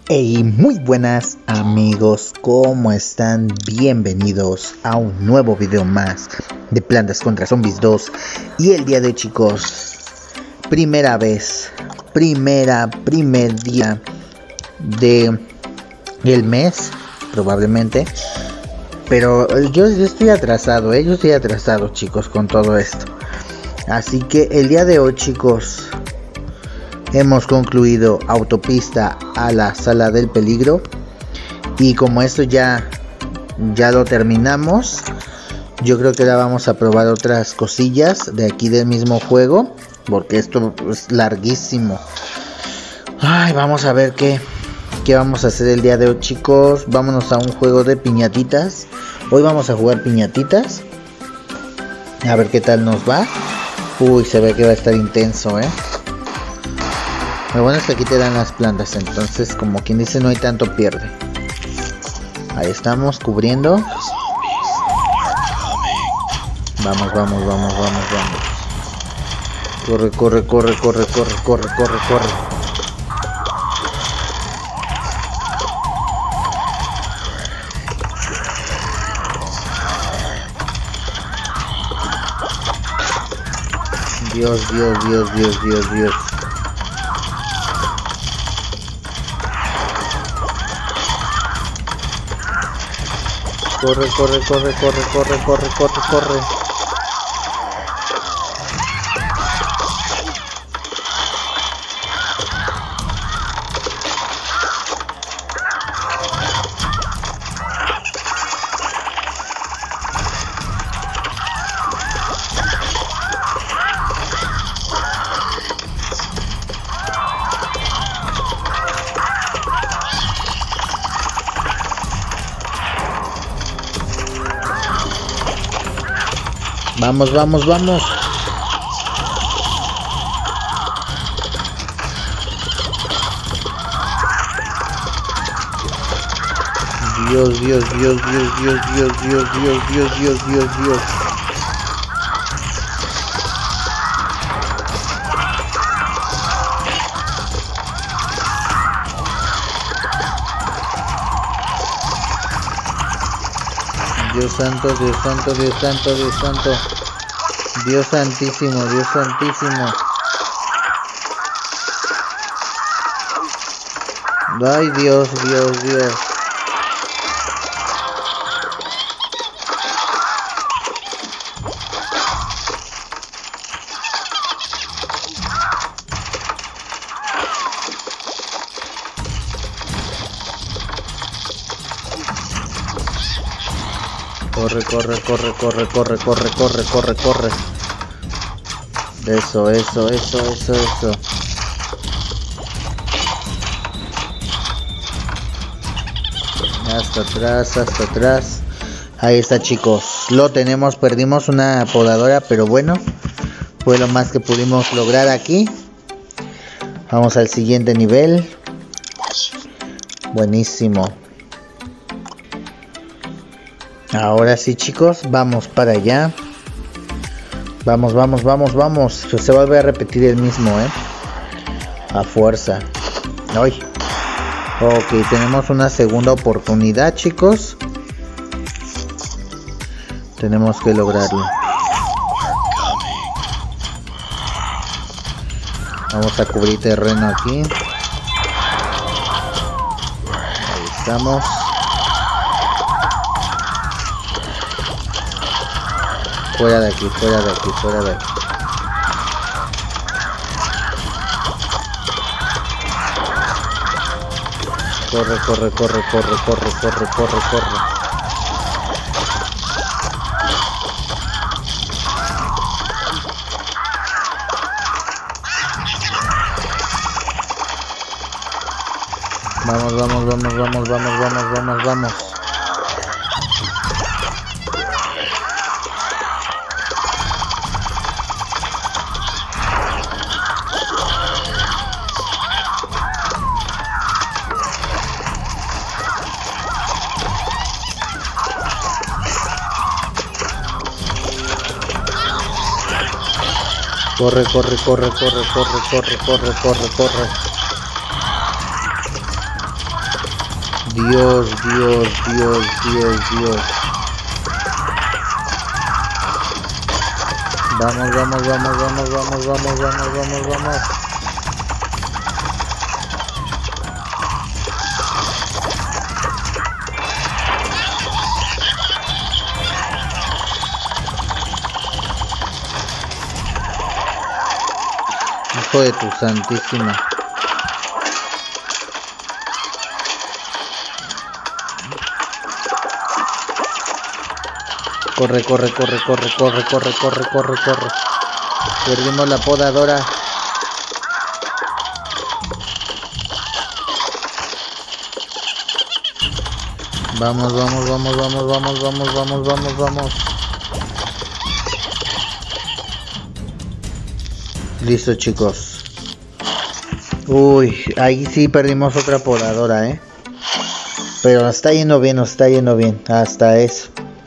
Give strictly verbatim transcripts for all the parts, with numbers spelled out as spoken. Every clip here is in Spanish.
Hey, muy buenas amigos, ¿cómo están? Bienvenidos a un nuevo video más de Plantas contra Zombies dos. Y el día de hoy, chicos, primera vez, primera, primer día de el mes, probablemente. Pero yo, yo estoy atrasado, ¿eh? yo estoy atrasado, chicos, con todo esto. Así que el día de hoy, chicos, hemos concluido Autopista a la Sala del Peligro. Y como esto ya, ya lo terminamos, yo creo que ahora vamos a probar otras cosillas de aquí del mismo juego, porque esto es larguísimo. Ay, vamos a ver qué, qué vamos a hacer el día de hoy, chicos. Vámonos a un juego de piñatitas. Hoy vamos a jugar piñatitas. A ver qué tal nos va. Uy, se ve que va a estar intenso, eh. Lo bueno es que aquí te dan las plantas, entonces como quien dice no hay tanto pierde. Ahí estamos cubriendo. Vamos, vamos, vamos, vamos, vamos. Corre, corre, corre, corre, corre, corre, corre, corre. Dios, Dios, Dios, Dios, Dios, Dios. Corre, corre, corre, corre, corre, corre, corre, corre. Vamos, vamos, vamos. Dios, Dios, Dios, Dios, Dios, Dios, Dios, Dios, Dios, Dios, Dios, Dios. Dios santo, Dios santo, Dios santo, Dios santo. Dios santísimo, Dios santísimo. Ay, Dios, Dios, Dios. Corre, corre, corre, corre, corre, corre, corre, corre, corre. Eso, eso, eso, eso, eso. Hasta atrás, hasta atrás. Ahí está, chicos. Lo tenemos, perdimos una podadora, pero bueno, fue lo más que pudimos lograr aquí. Vamos al siguiente nivel. Buenísimo. Ahora sí, chicos, vamos para allá. Vamos, vamos, vamos, vamos. Se vuelve a repetir el mismo, eh. A fuerza. Ay. Ok, tenemos una segunda oportunidad, chicos. Tenemos que lograrlo. Vamos a cubrir terreno aquí. Ahí estamos. Fuera de aquí, fuera de aquí, fuera de aquí. Corre, corre, corre, corre, corre, corre, corre, corre. Vamos, vamos, vamos, vamos, vamos, vamos, vamos, vamos. Corre, corre, corre, corre, corre, corre, corre, corre, corre. Dios, Dios, Dios, Dios, Dios. Vamos, vamos, vamos, vamos, vamos, vamos, vamos, vamos, vamos. Hijo de tu santísima. Corre, corre, corre, corre, corre, corre, corre, corre, corre. Perdimos la podadora. Vamos, vamos, vamos, vamos, vamos, vamos, vamos, vamos, vamos. Listo, chicos. Uy, ahí sí perdimos otra podadora, eh. Pero nos está yendo bien, nos está yendo bien. Hasta eso.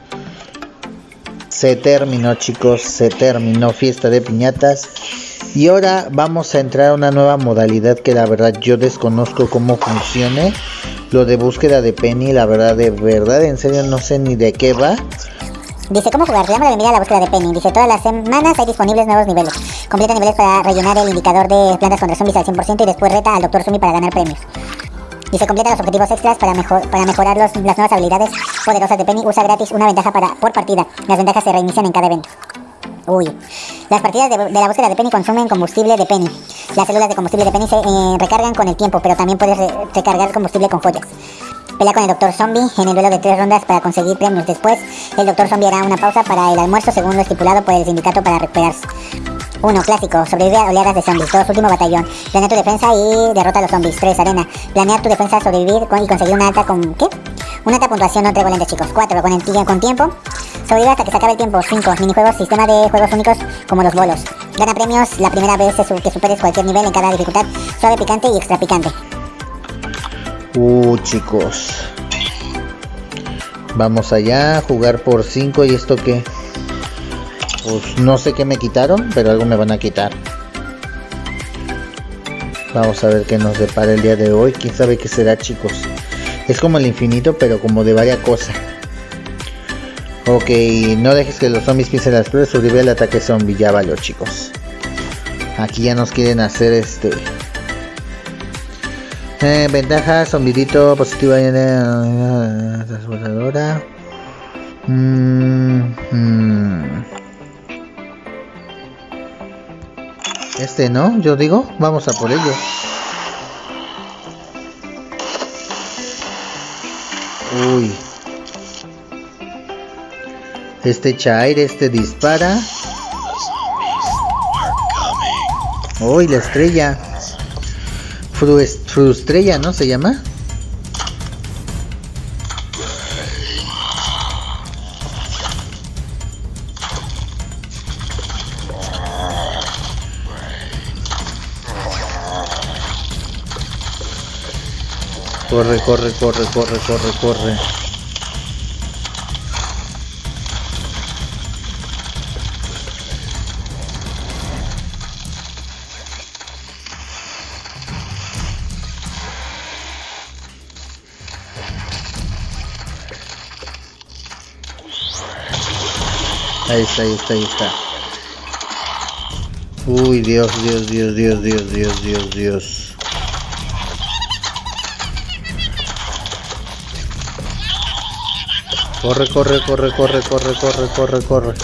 Se terminó, chicos, se terminó fiesta de piñatas. Y ahora vamos a entrar a una nueva modalidad que la verdad yo desconozco cómo funcione. Lo de búsqueda de Penny, la verdad, de verdad, en serio no sé ni de qué va. Dice, ¿cómo jugar? Se llama la bienvenida a la búsqueda de Penny. Dice, todas las semanas hay disponibles nuevos niveles. Completa niveles para rellenar el indicador de plantas contra zombies al cien por ciento y después reta al doctor Zombie para ganar premios. Dice, completa los objetivos extras para, mejor, para mejorar los, las nuevas habilidades poderosas de Penny. Usa gratis una ventaja para, por partida. Las ventajas se reinician en cada evento. Uy. Las partidas de, de la búsqueda de Penny consumen combustible de Penny. Las células de combustible de Penny se eh, recargan con el tiempo, pero también puedes re recargar combustible con joyas. Pelea con el doctor Zombie en el duelo de tres rondas para conseguir premios. Después, el doctor Zombie hará una pausa para el almuerzo según lo estipulado por el sindicato para recuperarse. uno. Clásico. Sobrevive a oleadas de zombies. dos. Último batallón. Planea tu defensa y derrota a los zombies. tres. Arena. Planear tu defensa, sobrevivir con, y conseguir una alta con... ¿Qué? Una alta puntuación no trebolente, chicos. cuatro. Con, el, con tiempo. Sobrevive hasta que se acabe el tiempo. cinco. Minijuegos. Sistema de juegos únicos como los bolos. Gana premios la primera vez que superes cualquier nivel en cada dificultad. Suave, picante y extra picante. Uh, chicos. Vamos allá a jugar por cinco. ¿Y esto qué? Pues no sé qué me quitaron, pero algo me van a quitar. Vamos a ver qué nos depara el día de hoy. Quién sabe qué será, chicos. Es como el infinito, pero como de varias cosas. Ok, no dejes que los zombies piensen las pruebas. Sobrevive el ataque zombie. Ya valió, chicos. Aquí ya nos quieren hacer este... Eh, ventaja, zombidito, positiva, eh, transbordadora. Mm, mm. Este, ¿no? Yo digo, vamos a por ello. Uy. Este Chair, este dispara. Uy, la estrella. Frustrella, ¿no? Se llama. Corre, corre, corre, corre, corre, corre. Ahí está, ahí está, ahí está. Uy, Dios, Dios, Dios, Dios, Dios, Dios, Dios, Dios. Corre, corre, corre, corre, corre, corre, corre, corre.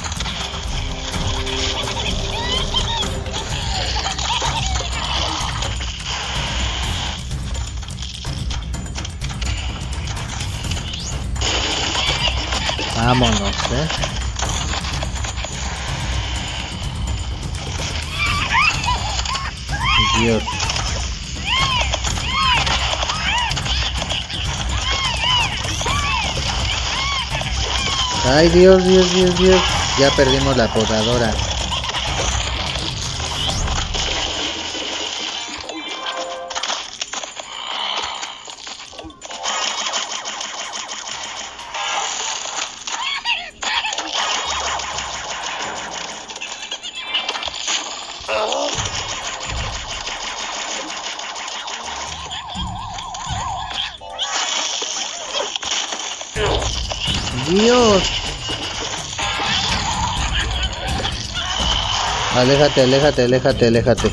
Vámonos, eh. Dios. Ay, Dios, Dios, Dios, Dios. Ya perdimos la podadora. Dios. Aléjate, aléjate, aléjate, aléjate.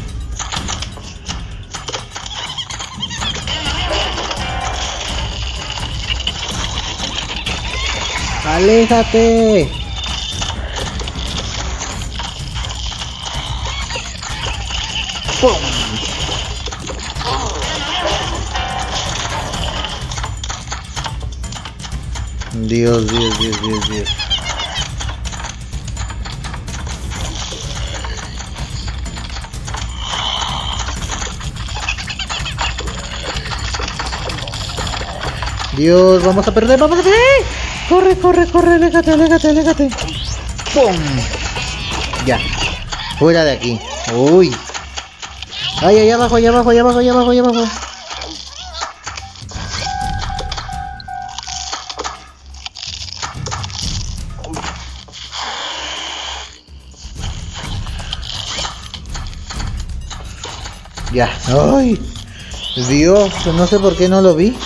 Aléjate. ¡Pum! Dios, Dios, Dios, Dios, Dios. Dios, vamos a perder, vamos a perder. Corre, corre, corre, aléjate, aléjate, aléjate. ¡Pum! Ya. Fuera de aquí. Uy. Ay, allá abajo, allá abajo, allá abajo, allá abajo, allá abajo. Ya. Ay. Dios, no sé por qué no lo vi.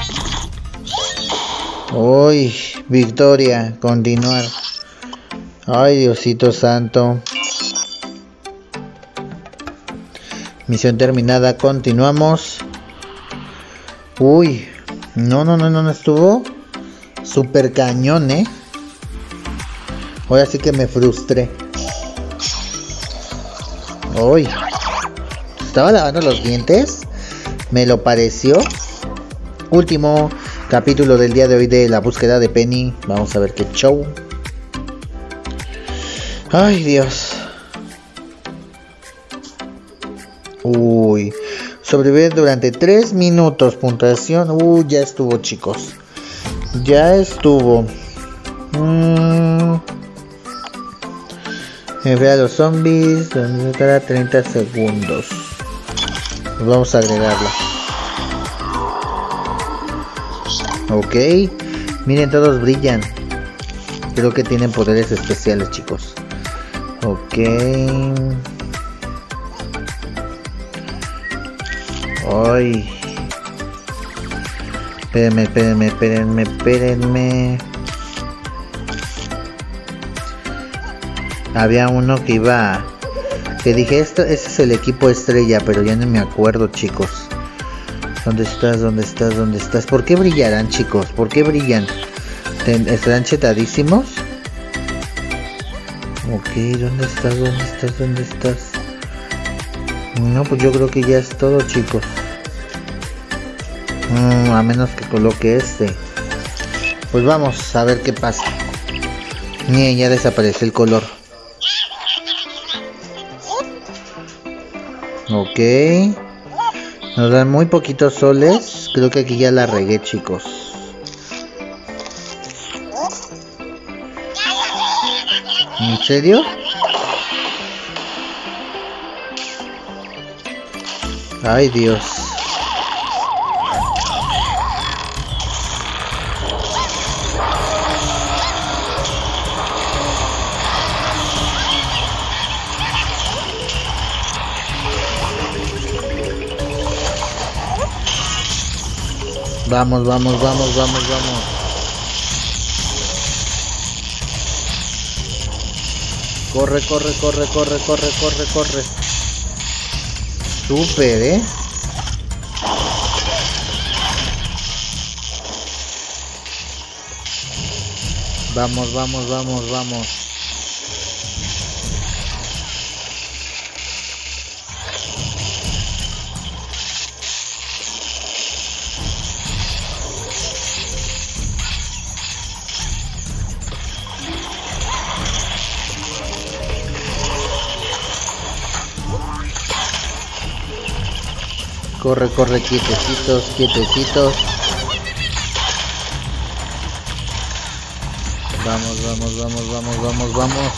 Uy, victoria, continuar. Ay, Diosito santo. Misión terminada, continuamos. Uy, no, no, no, no, no estuvo super cañón, eh. Ahora sí que me frustré. Uy, estaba lavando los dientes, me lo pareció. Último capítulo del día de hoy de la búsqueda de Penny. Vamos a ver qué show. Ay, Dios. Uy, sobrevivir durante tres minutos. Puntuación. Uy, ya estuvo, chicos. Ya estuvo. Mm. Enviar a los zombies. Cada treinta segundos. Vamos a agregarlo. Ok. Miren, todos brillan. Creo que tienen poderes especiales, chicos. Ok. Ay. Espérenme, espérenme, espérenme, espérenme. Había uno que iba... Que dije, esto, ese es el equipo estrella, pero ya no me acuerdo, chicos. ¿Dónde estás? ¿Dónde estás? ¿Dónde estás? ¿Por qué brillarán, chicos? ¿Por qué brillan? ¿Estarán chetadísimos? Ok, ¿dónde estás? ¿Dónde estás? ¿Dónde estás? No, pues yo creo que ya es todo, chicos. Mm, a menos que coloque este. Pues vamos a ver qué pasa. Ni ya desapareció el color. Ok. Nos dan muy poquitos soles. Creo que aquí ya la regué, chicos. ¿En serio? Ay, Dios. Vamos, vamos, vamos, vamos, vamos. Corre, corre, corre, corre, corre, corre, corre. Súper, ¿eh? Vamos, vamos, vamos, vamos. Corre, corre, quietecitos, quietecitos. Vamos, vamos, vamos, vamos, vamos, vamos.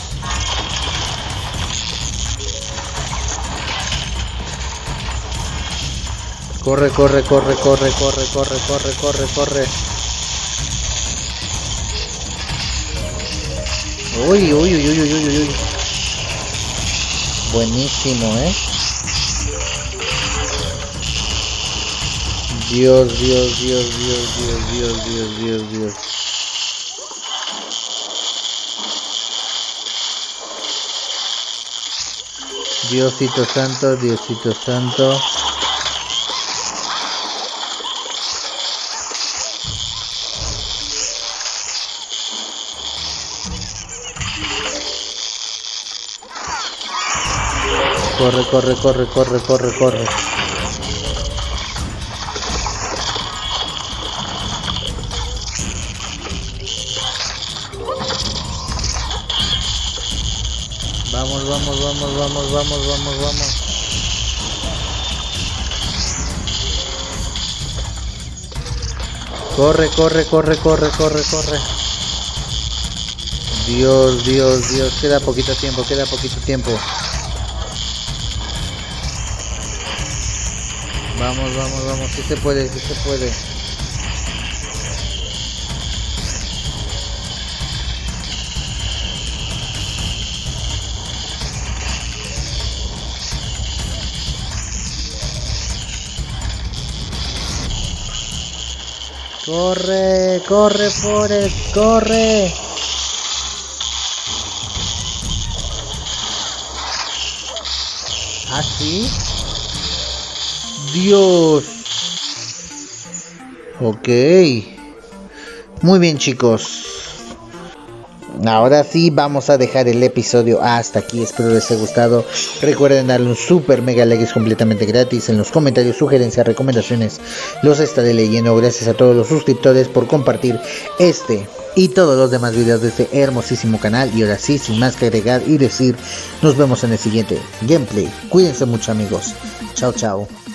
Corre, corre, corre, corre, corre, corre, corre, corre, corre. Uy, uy, uy, uy, uy, uy, uy. Buenísimo, ¿eh? Dios, Dios, Dios, Dios, Dios, Dios, Dios, Dios, Dios. Diosito santo, Diosito santo. Corre, corre, corre, corre, corre, corre. Vamos, vamos, vamos, vamos, vamos, vamos, vamos. Corre, corre, corre, corre, corre, corre. Dios, Dios, Dios, queda poquito tiempo, queda poquito tiempo. Vamos, vamos, vamos, sí se puede, sí se puede. Corre, corre, Forest, corre. ¿Así? Dios. Ok. Muy bien, chicos. Ahora sí vamos a dejar el episodio hasta aquí. Espero les haya gustado. Recuerden darle un super mega like, es completamente gratis. En los comentarios, sugerencias, recomendaciones los estaré leyendo. Gracias a todos los suscriptores por compartir este y todos los demás videos de este hermosísimo canal. Y ahora sí, sin más que agregar y decir, nos vemos en el siguiente gameplay. Cuídense mucho, amigos. Chao, chao.